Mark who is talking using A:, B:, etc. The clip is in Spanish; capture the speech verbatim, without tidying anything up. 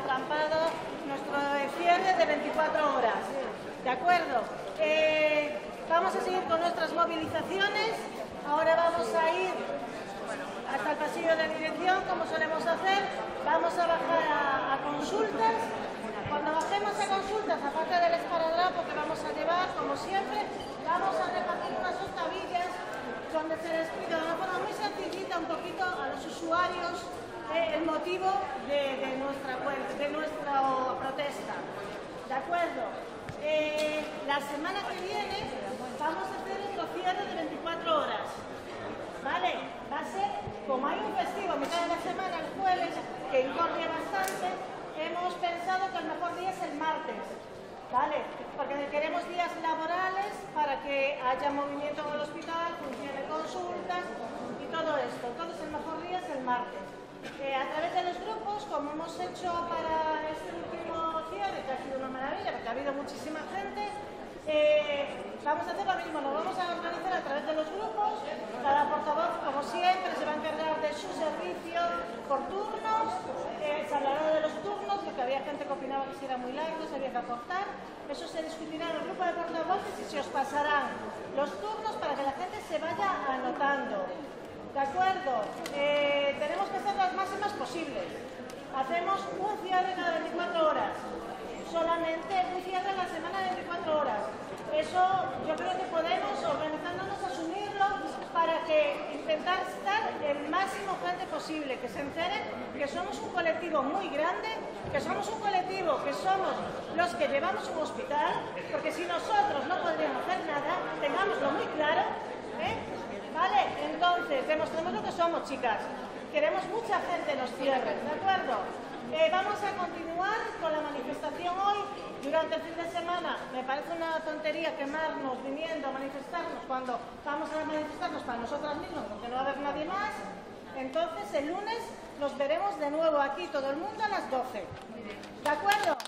A: acampado nuestro cierre de veinticuatro horas. ¿De acuerdo? Eh, vamos a seguir con nuestras movilizaciones. Ahora vamos a ir hasta el pasillo de dirección, como solemos hacer. Vamos a bajar a, a consultas. Cuando bajemos a consultas, aparte del esparadrapo que vamos a llevar, como siempre, vamos a repartir unas octavillas donde se les explica de una forma muy sencillita un poquito a los usuarios eh, el motivo de, de, nuestra, de nuestra protesta. ¿De acuerdo? Eh, la semana que viene vamos a hacer otro cierre de veinticuatro horas. ¿Vale? Va a ser, como hay un festivo a mitad de la semana, el jueves, que incorre bastante, hemos pensado que el mejor día es el martes. ¿Vale? Porque queremos días laborales para que haya movimiento en el hospital, funcione consultas y todo esto. Entonces el mejor día es el martes. Eh, a través de los grupos, como hemos hecho para este último cierre, que ha sido una maravilla, porque ha habido muchísima gente, eh, vamos a hacer lo mismo, lo vamos a organizar a través de los grupos. Cada portavoz, como siempre, se va a encargar de su servicio por turnos, eh, se hablará de los turnos, porque había gente que opinaba que si era muy largo, se había que acortar. Eso se discutirá en el grupo de portavoces y se os pasarán los turnos para que la gente se vaya anotando. ¿De acuerdo? Eh, tenemos que ser las máximas posibles. Hacemos un cierre cada veinticuatro horas. Solamente un cierre a la semana de veinticuatro horas. Eso yo creo que podemos, organizándonos, asumirlo para que intentar estar el máximo gente posible, que se enteren que somos un colectivo muy grande, que somos un colectivo que somos los que llevamos un hospital, porque si nosotros no podríamos hacer nada, tengámoslo muy claro, ¿eh? ¿Vale? Entonces, demostremos lo que somos, chicas. Queremos mucha gente en los cierres, ¿de acuerdo? Eh, vamos a continuar con la manifestación hoy, durante el fin de semana. Me parece una tontería quemarnos viniendo a manifestarnos cuando vamos a manifestarnos para nosotras mismas, porque no va a haber nadie más. Entonces, el lunes nos veremos de nuevo aquí, todo el mundo, a las doce. ¿De acuerdo?